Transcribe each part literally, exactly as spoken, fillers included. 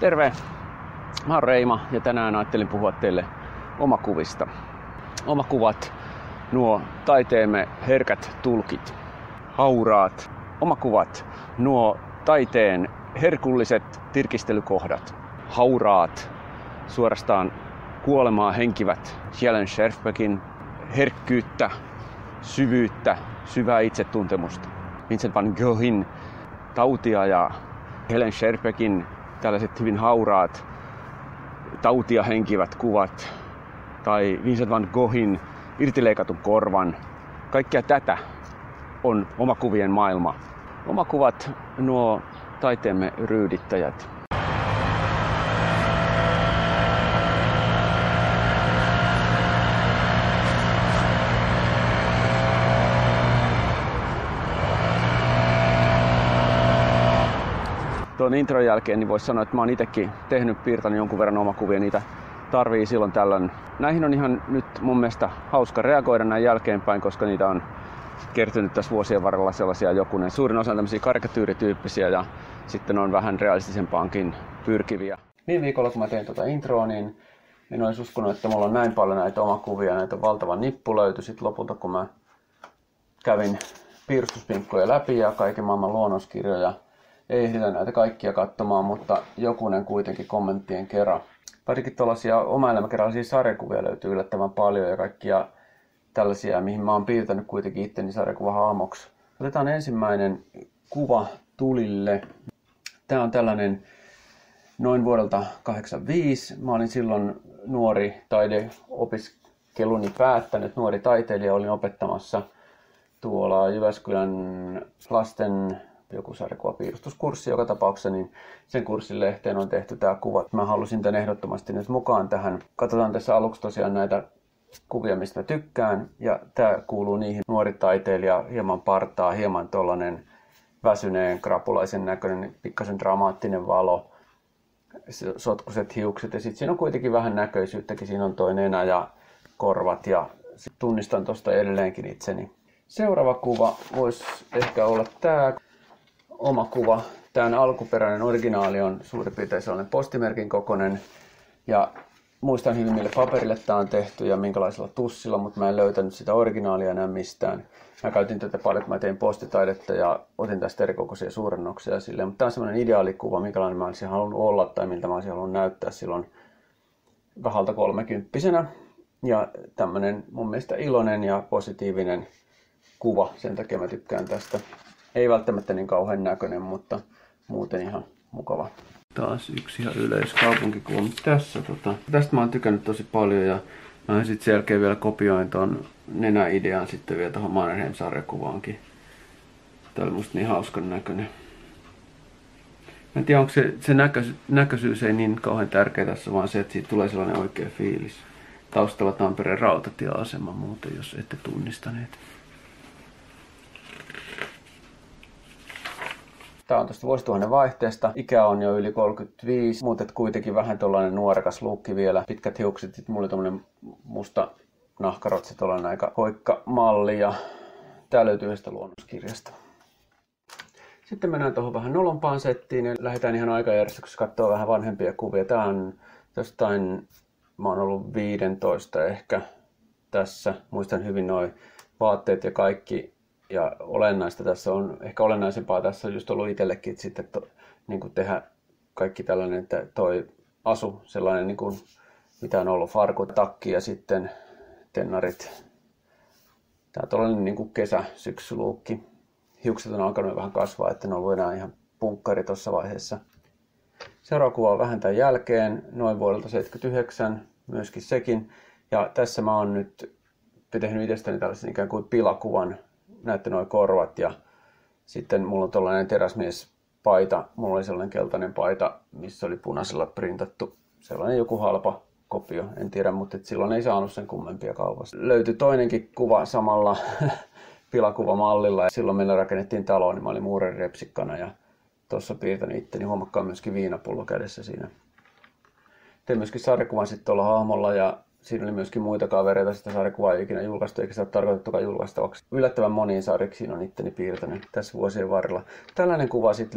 Terve! Mä oon Reima ja tänään ajattelin puhua teille omakuvista. Omakuvat, nuo taiteemme herkät tulkit, hauraat omakuvat, nuo taiteen herkulliset tirkistelykohdat, hauraat, suorastaan kuolemaa henkivät Helen Scherfbeckin herkkyyttä, syvyyttä, syvää itsetuntemusta. Vincent van Goghin tautia ja Helen Scherfbeckin tällaiset hyvin hauraat, tautia henkivät kuvat, tai Vincent van Goghin irtileikatun korvan. Kaikkea tätä on omakuvien maailma. Omakuvat, nuo taiteemme ryydittäjät. Tuon intron jälkeen niin voisi sanoa, että mä oon itsekin tehnyt, piirtänyt jonkun verran omakuvia, niitä tarvii silloin tällöin. Näihin on ihan nyt mun mielestä hauska reagoida näin jälkeenpäin, koska niitä on kertynyt tässä vuosien varrella sellaisia jokunen. Suurin osa on tämmöisiä karikatyyrityyppisiä ja sitten on vähän realistisempaankin pyrkiviä. Viime viikolla kun mä tein tuota introa, niin en olisi uskonut, että mulla on näin paljon näitä omakuvia, näitä valtava nippu löytyi sitten lopulta, kun mä kävin piirustuspinkkoja läpi ja kaiken maailman luonnoskirjoja. Ei ehditä näitä kaikkia katsomaan, mutta jokunen kuitenkin kommenttien kerran. Parikin tuollaisia oma-elämäkerrallisia sarjakuvia löytyy yllättävän paljon ja kaikkia tällaisia, mihin mä oon piirtänyt kuitenkin itteni sarjakuvahaamoksi. Otetaan ensimmäinen kuva tulille. Tää on tällainen noin vuodelta kahdeksankymmentäviisi. Mä olin silloin nuori taideopiskeluni päättänyt, nuori taiteilija. Olin opettamassa tuolla Jyväskylän lasten joku sarjakuvapiirustuskurssi joka tapauksessa, niin sen kurssin lehteen on tehty tämä kuva. Mä halusin tämän ehdottomasti nyt mukaan tähän. Katsotaan tässä aluksi tosiaan näitä kuvia, mistä mä tykkään. Ja tää kuuluu niihin nuori taiteilija, hieman partaa, hieman tollanen väsyneen, krapulaisen näköinen, pikkasen dramaattinen valo, sotkuiset hiukset. Ja sitten siinä on kuitenkin vähän näköisyyttäkin. Siinä on toi nenä ja korvat ja tunnistan tosta edelleenkin itseni. Seuraava kuva voisi ehkä olla tää. Oma kuva. Tämän alkuperäinen originaali on suurin piirtein sellainen postimerkin kokoinen. Ja muistan hyvin, mille paperille tämä on tehty ja minkälaisella tussilla, mutta mä en löytänyt sitä originaalia enää mistään. Mä käytin tätä paljon, kun mä tein postitaidetta ja otin tästä erikokoisia suurennoksia silleen. Mutta tämä on sellainen ideaalikuva, minkälainen mä olisin halunnut olla tai miltä mä olisin halunnut näyttää silloin vähältä kolmekymppisenä. Ja tämmöinen mun mielestä iloinen ja positiivinen kuva, sen takia mä tykkään tästä. Ei välttämättä niin kauhean näköinen, mutta muuten ihan mukava. Taas yksi ihan yleiskaupunkikuva. Tässä, tota, tästä mä oon tykännyt tosi paljon ja mä sitten sen jälkeen vielä kopioin ton nenäidean sitten vielä tuohon Mannerheim-sarjakuvaankin. Tää oli musta niin hauskan näköinen. Mä en tiedä, onko se, se näköisyys, näköisyys ei niin kauhean tärkeä tässä, vaan se, että siitä tulee sellainen oikea fiilis. Taustalla Tampereen rautatieasema muuten, jos ette tunnistaneet. Tämä on tuosta vuosituhannen vaihteesta. Ikä on jo yli kolmekymmentäviisi, mutta kuitenkin vähän tuollainen nuorekas luukki vielä. Pitkät hiukset, sitten mulla oli tommonen musta nahkarotsi, tuollainen aika hoikka malli. Ja tää löytyy yhdestä luonnoskirjasta. Sitten mennään tuohon vähän nolompaan settiin ja lähdetään ihan aikajärjestyksessä katsoa vähän vanhempia kuvia. Tää on jostain, mä oon ollut viisitoista ehkä tässä. Muistan hyvin noi vaatteet ja kaikki. Ja olennaista tässä on, ehkä olennaisempaa tässä on just ollut itsellekin sitten to, niin kuin tehdä kaikki tällainen, että toi asu sellainen niin kuin mitä on ollut, farkut, takki ja sitten tennarit. Tää on tollainen niin kuin kesä-syksyluukki. Hiukset on alkanut vähän kasvaa, että ne on ollut enää ihan punkkari tuossa vaiheessa. Seuraava kuva on vähän tämän jälkeen, noin vuodelta seitsemänkymmentäyhdeksän, myöskin sekin. Ja tässä mä oon nyt tehnyt itsestäni tällaisen ikään kuin pilakuvan. Näette nuo korvat ja sitten mulla on tollainen teräsmiespaita. Mulla oli sellainen keltainen paita, missä oli punaisella printattu sellainen joku halpa kopio. En tiedä, mutta silloin ei saanut sen kummempia kaupasta. Löytyi toinenkin kuva samalla pilakuvamallilla. Ja silloin meillä rakennettiin taloa, niin mä olin muurerirepsikkana ja tuossa piirtänyt itteni. Huomakkaan myöskin viinapullo kädessä siinä. Tein myöskin sarjakuvan sitten tuolla hahmolla ja siinä oli myöskin muita kavereita, sitä sarjakuvaa ei ikinä julkaistu, eikä sitä ole tarkoitettukaan julkaistavaksi. Yllättävän moniin sarjaksi siinä on itteni piirtänyt tässä vuosien varrella. Tällainen kuva sitten löytyy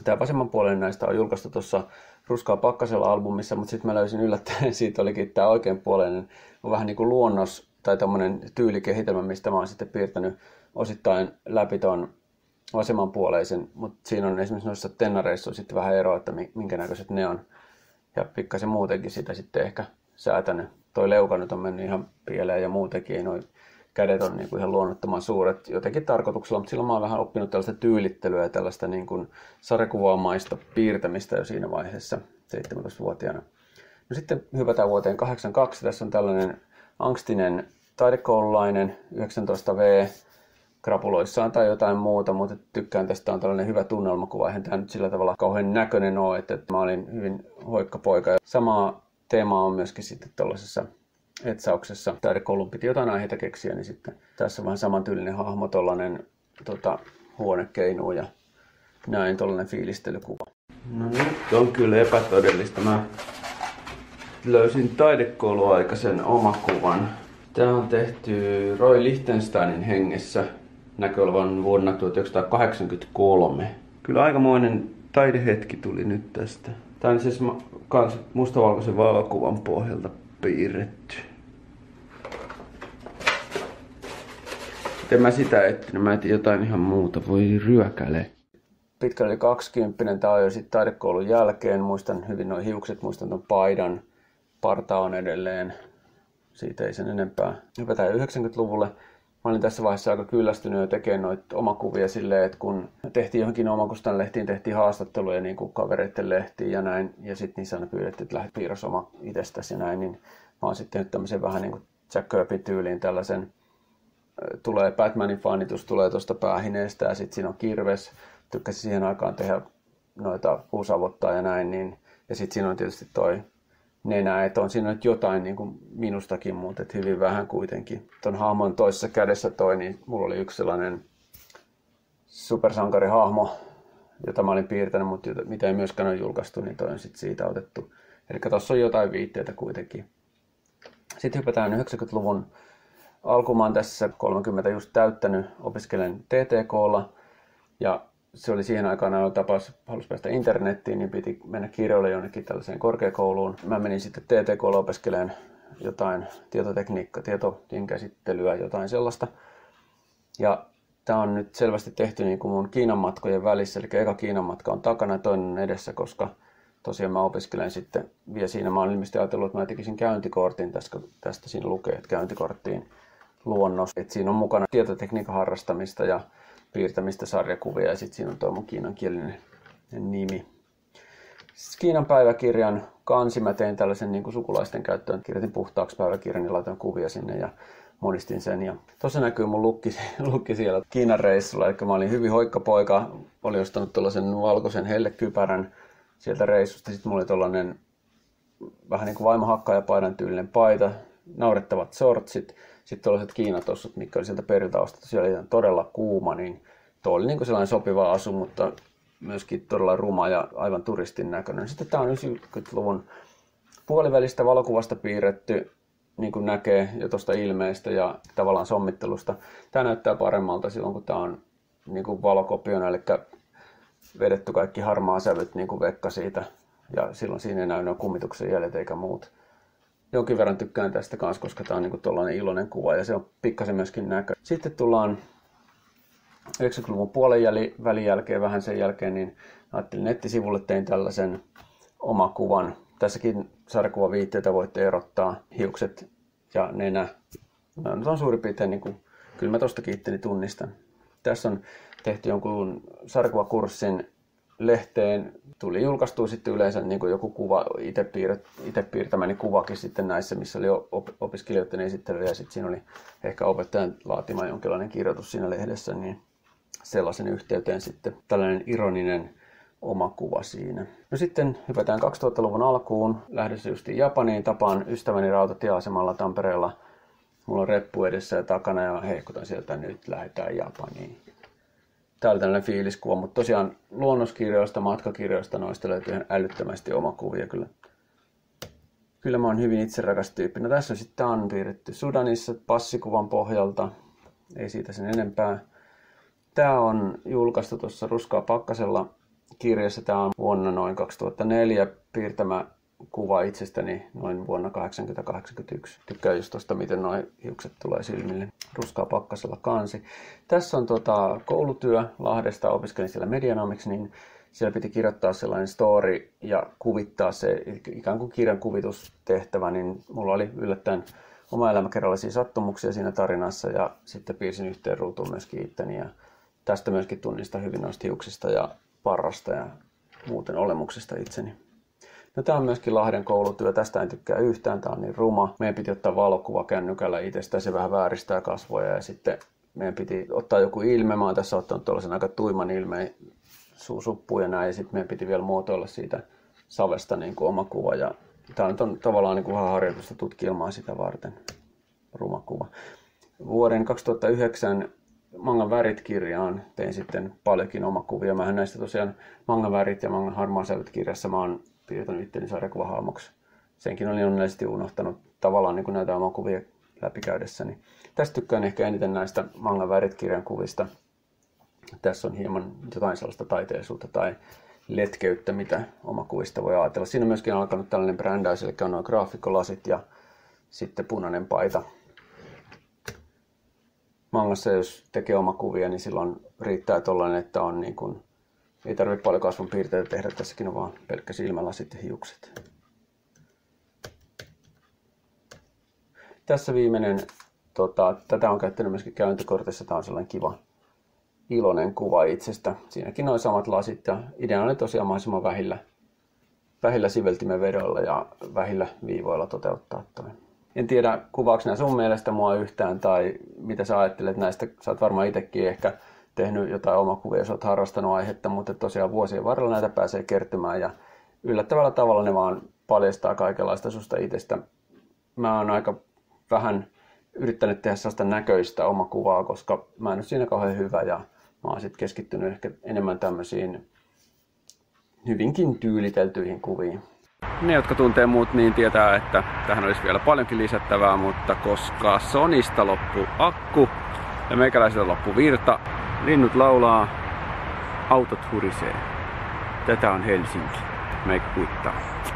Tämä vasemmanpuoleinen näistä on julkaistu tuossa Ruskaa pakkasella albumissa, mutta sitten mä löysin yllättäen, siitä olikin tämä oikeanpuoleinen on vähän niin kuin luonnos tai tämmöinen tyylikehitelmä, mistä mä oon sitten piirtänyt osittain läpi ton vasemmanpuoleisen, mutta siinä on esimerkiksi noissa tennareissa on sitten vähän eroa, että minkä näköiset ne on. Ja pikkasen muutenkin sitä sitten ehkä säätänyt. Toi leuka nyt on mennyt ihan pieleen ja muutenkin ei noi kädet on niin kuin ihan luonnottoman suuret jotenkin tarkoituksella, mutta silloin mä oon vähän oppinut tällaista tyylittelyä ja tällaista niin kuin sarjakuvaamaista piirtämistä jo siinä vaiheessa seitsemäntoistavuotiaana. No sitten hypätään vuoteen kahdeksankymmentäkaksi. Tässä on tällainen angstinen taidekoululainen yhdeksäntoista vuotias krapuloissaan tai jotain muuta, mutta tykkään tästä, on tällainen hyvä tunnelmakuva. Eihän tämä nyt sillä tavalla kauhean näköinen ole, että mä olin hyvin hoikka poika. Ja samaa teemaa on myöskin sitten tuollaisessa etsauksessa. Taidekoulun piti jotain aiheita keksiä, niin sitten tässä on vähän samantyylinen hahmo, tuollainen tota, huonekeinu ja näin tuollainen fiilistelykuva. No nyt on kyllä epätodellista. Mä löysin taidekouluaikaisen omakuvan. Tämä on tehty Roy Lichtensteinin hengessä, näkö olevan vuonna tuhatyhdeksänsataakahdeksankymmentäkolme. Kyllä aikamoinen taidehetki tuli nyt tästä. Tämä on siis kans mustavalkoisen valokuvan pohjalta piirretty. En mä sitä etsinyt, mä etin jotain ihan muuta, voi ryökäle. Pitkälle yli kaksikymppinen, tää on jo sitten taidekoulun jälkeen. Muistan hyvin nuo hiukset, muistan ton paidan. Parta on edelleen. Siitä ei sen enempää. Hypätään yhdeksänkymmentäluvulle. Mä olin tässä vaiheessa aika kyllästynyt jo tekemään noita omakuvia silleen, että kun tehtiin johonkin omakustan lehtiin, tehtiin haastatteluja niin kuin kavereiden lehtiin ja näin. Ja sitten niissä aina pyydettiin, että lähdet piirros oma itsestäsi ja näin. Niin mä oon sitten tehnyt tämmöisen vähän niin kuin Jack Kirby tyyliin tällaisen. Tulee Batmanin fanitus, tulee tuosta päähineestä ja sitten siinä on kirves. Tykkäsin siihen aikaan tehdä noita puusavottaa ja näin. Niin. Ja sitten siinä on tietysti toi nenä, että on siinä nyt jotain niin kuin minustakin, mutta et hyvin vähän kuitenkin. Tuon hahmon toisessa kädessä toi, niin mulla oli yksi sellainen supersankarihahmo, jota mä olin piirtänyt, mutta mitä ei myöskään ole julkaistu, niin toi on sitten siitä otettu. Eli tuossa on jotain viitteitä kuitenkin. Sitten hypätään yhdeksänkymmentäluvun alkumaan tässä, kolmekymmentä just täyttänyt, opiskelen T T K:lla ja se oli siihen aikaan aina tapaus, halusi päästä internettiin, niin piti mennä kirjoille jonnekin tällaiseen korkeakouluun. Mä menin sitten T T K:lla opiskelemaan jotain tietotekniikkaa, tietojen käsittelyä, jotain sellaista. Ja tää on nyt selvästi tehty niin kuin mun Kiinan matkojen välissä, eli eka Kiinan matka on takana ja toinen on edessä, koska tosiaan mä opiskelen sitten vielä siinä. Mä olen ilmeisesti ajatellut, että mä tekisin käyntikortin, tästä, tästä siinä lukee, että käyntikorttiin luonnos. Et siinä on mukana tietotekniikan harrastamista ja piirtämistä, sarjakuvia ja sitten siinä on tuo mun kiinankielinen nimi. Sitten Kiinan päiväkirjan kansi mä tein tällaisen niin kuin sukulaisten käyttöön. Kirjoitin puhtaaksi päiväkirjan ja laitoin kuvia sinne ja monistin sen. Ja tuossa näkyy mun lukki, lukki siellä Kiinan reissulla. Eli mä olin hyvin hoikka poika. Olin ostanut tuollaisen valkoisen hellekypärän sieltä reissusta. Sitten mulla oli tuollainen vähän niin kuin vaimohakkaajapaidan tyylinen paita, naurettavat sortsit. Sitten tuollaiset kiinatossut, mitkä oli sieltä periltä ostettu. Siellä oli todella kuuma, niin tuo oli niin kuin sellainen sopiva asu, mutta myöskin todella ruma ja aivan turistin näköinen. Sitten tämä on yhdeksänkymmentäluvun puolivälistä valokuvasta piirretty, niin kuin näkee jo tuosta ilmeestä ja tavallaan sommittelusta. Tämä näyttää paremmalta silloin, kun tämä on niin kuin valokopiona, eli vedetty kaikki harmaa sävyt niin kuin vekka siitä. Ja silloin siinä ei näy nuo kummituksen jäljet eikä muut. Jonkin verran tykkään tästä kanssa, koska tämä on niin kuin tuollainen iloinen kuva ja se on pikkasen myöskin näkö. Sitten tullaan yhdeksänkymmentäluvun puolen välin jälkeen, vähän sen jälkeen, niin ajattelin nettisivulle, tein tällaisen omakuvan. Tässäkin sarjakuvaviitteitä voitte erottaa, hiukset ja nenä. No, nyt on suurin piirtein, niin kuin, kyllä mä tostakin itteni tunnistan. Tässä on tehty jonkun sarjakuvakurssin lehteen, tuli julkaistua sitten yleensä niin kuin joku kuva, itse, piirret, itse piirtämäni kuvakin sitten näissä, missä oli op- opiskelijoiden esittely ja sitten siinä oli ehkä opettajan laatima jonkinlainen kirjoitus siinä lehdessä, niin sellaisen yhteyteen sitten tällainen ironinen oma kuva siinä. No sitten hypätään kaksituhattaluvun alkuun, lähdössä justiin Japaniin, tapaan ystäväni rautatieasemalla Tampereella. Mulla on reppu edessä ja takana ja heikkutan sieltä, nyt lähdetään Japaniin. Tämä oli tällainen fiiliskuva, mutta tosiaan luonnoskirjoista, matkakirjoista noista löytyy ihan älyttömästi omakuvia kyllä. Kyllä mä oon hyvin itserakas tyyppi. No tässä on sitten, tämä on piirretty Sudanissa passikuvan pohjalta, ei siitä sen enempää. Tämä on julkaistu tuossa Ruskaa pakkasella kirjassa. Tämä on vuonna noin kaksituhattaneljä piirtämä kuva itsestäni noin vuonna kahdeksankymmentä kahdeksankymmentäyksi. Tykkään just tosta, miten nuo hiukset tulee silmille. Ruskaa pakkasella kansi. Tässä on tota koulutyö Lahdesta, opiskelin siellä medianomiksi, niin siellä piti kirjoittaa sellainen story ja kuvittaa se ikään kuin kirjan kuvitustehtävä, niin mulla oli yllättäen oma elämäkerrallisia sattumuksia siinä tarinassa ja sitten piirsin yhteen ruutuun myöskin itteni ja tästä myöskin tunnistan hyvin noista hiuksista ja parrasta ja muuten olemuksesta itseni. No, tämä on myöskin Lahden koulutyö. Tästä en tykkää yhtään. Tämä on niin ruma. Meidän piti ottaa valokuva kännykällä itsestä. Se vähän vääristää kasvoja. Ja sitten meidän piti ottaa joku ilme. Mä oon tässä ottanut tuollaisen aika tuiman ilmeen, suusuppuun ja näin. Ja sitten meidän piti vielä muotoilla siitä savesta niin kuin oma kuva. Ja tämä nyt on tavallaan niin kuin vähän harjoitusta tutkielmaa sitä varten. Ruma kuva. Vuoden kaksituhattayhdeksän Mangan värit-kirjaan tein sitten paljonkin omakuvia. Mähän näistä tosiaan Mangan värit ja Mangan harmaasävyt -kirjassa mä oon piirtänyt itteni sarjakuvahahmoksi. Senkin olin onnellisesti unohtanut tavallaan niin kuin näitä omakuvia läpikäydessäni. Tästä tykkään ehkä eniten näistä Mangan värit-kirjan kuvista. Tässä on hieman jotain sellaista taiteellisuutta tai letkeyttä, mitä omakuvista voi ajatella. Siinä on myöskin alkanut tällainen brändäys, eli on nuo graafikkolasit ja sitten punainen paita. Mangassa jos tekee omakuvia, niin silloin riittää tollainen, että on niin kuin, ei tarvitse paljon kasvonpiirteitä tehdä. Tässäkin on vaan pelkkä silmälasit ja hiukset. Tässä viimeinen, tota, tätä on käyttänyt myöskin käyntikortissa. Tämä on sellainen kiva, iloinen kuva itsestä. Siinäkin noin samat lasit ja idea on tosiaan mahdollisimman vähillä, vähillä siveltimen vedoilla ja vähillä viivoilla toteuttaa toi. En tiedä, kuvaako nämä sun mielestä mua yhtään tai mitä sä ajattelet näistä. Sä oot varmaan itsekin ehkä tehnyt jotain omakuvia, jos oot harrastanut aihetta, mutta tosiaan vuosien varrella näitä pääsee kertymään ja yllättävällä tavalla ne vaan paljastaa kaikenlaista susta itsestä. Mä oon aika vähän yrittänyt tehdä sellaista näköistä omakuvaa, koska mä en ole siinä kauhean hyvä ja mä oon sitten keskittynyt ehkä enemmän tämmöisiin hyvinkin tyyliteltyihin kuviin. Ne, jotka tuntee muut, niin tietää, että tähän olisi vielä paljonkin lisättävää, mutta koska Sonista loppu akku ja meikäläiseltä loppu virta, linnut laulaa, autot hurisee. Tätä on Helsinki. Meikku kuittaa.